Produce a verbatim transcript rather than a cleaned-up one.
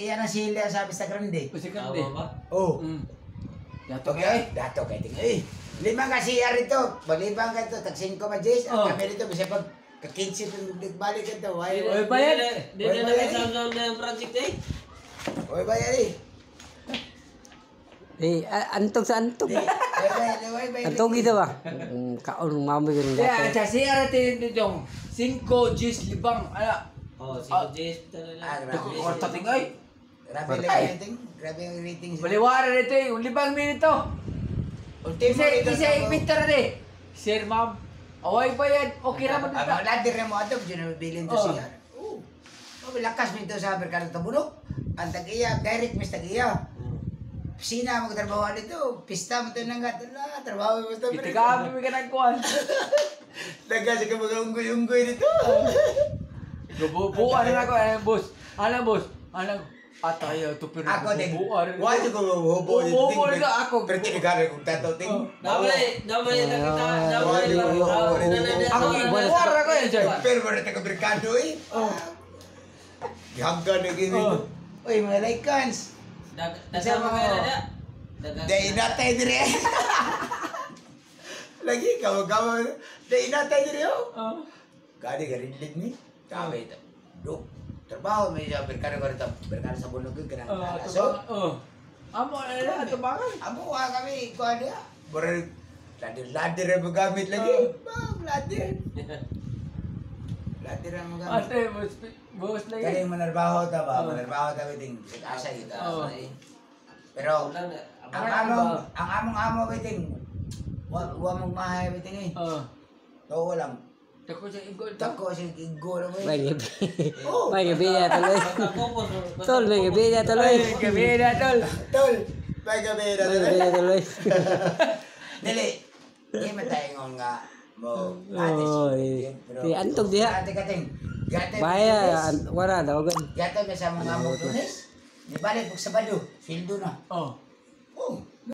iya na sila sa Pista Grande. Pista Grande. Oh. Mm. Dato kay, dato kay tingay. Lima ka siya rito. Balibang ka to, tag singko majis. Ang kami rito bisa pag ka-kinsi balik ka to. Oy, Oy bayad. Di na nag-sound ng project eh. Oy bayad eh. Eh, antok sa antok. Oy bayad, oy bayad. Antok gitu ba? Kaon mami gani Ya, dato. sa siya rito dito. Cinco G's libang ana. Oh, si Jess Ah, talaga. grabe. Orta tingay. Grabe lang yung rating. Grabe yung rating. Baliwara rito eh, yung libang minito. Ultimo Kasi rito kasi sa- ipinta na di. Sir ma'am. Away pa yan. Okay raman Ang dito. mga ladir na mo ato, dyan na bilin to Oh. siya. Oo. Oh, lakas mo ito sa Merkado Tabunok. Ang tag-iya, direct mis tag-iya. Sina mo trabaho dito, pista mo ito nang gatala, trabaho mo ito. Kita kami may kanagkuhan. Daga sa kamag unggoy-unggoy dito. Bubuan na ako eh, boss. Ano boss? Ano? Atay, tupir na Ako din. bubuan. Wala ko mahubo dito. Hubo dito ako. Pero tinigari kong tato ting. Damay, damay nakita, damay Wala ko mahubo. Ako bubuan ako eh, Joy. Pero mo na taga Merkado eh. Gihangga na gini. Oh. Uy, mga laikans. Daga mga nada. Daga. Dahil inatay dire. Lagi, kawa-kawa. Dahil inatay dire oh. Ah. Gani garindig ni. Kawa ito. Duk. Trabaho may sa Merkado ko rito. Merkado sa Bulog yung kanang Ah, alaso. oh. Amo na na tubangan. Amo ka kami, kuha niya. Barang ladir-ladir ang magamit lagi. Bang, ladir. Ladir ang magamit. Ate, boss, boss lagi. Kaya manarbaho ta ba? Oh. Manarbaho ta biting. Asa ito. Oh. Pero, Wala na. ang among, ang among amo biting. Wa wa mong mahay biting eh. Oh. Tawo lang. Tako sa igo ito. Tako si Igo na mo eh. May gabi. Oh. May gabi ya tuloy. Tol, may gabi ya tuloy. Ay, gabi na tol. Tol, may gabi na May gabi ya tuloy. Dili. Di matayong nga mo. Oh, eh. Di, antog diha. Ate kating. Gate. Baya, an- wala daw gan. Gate ka sa mga amo tunis. Di balik pag Sabado, fildo na. Oh.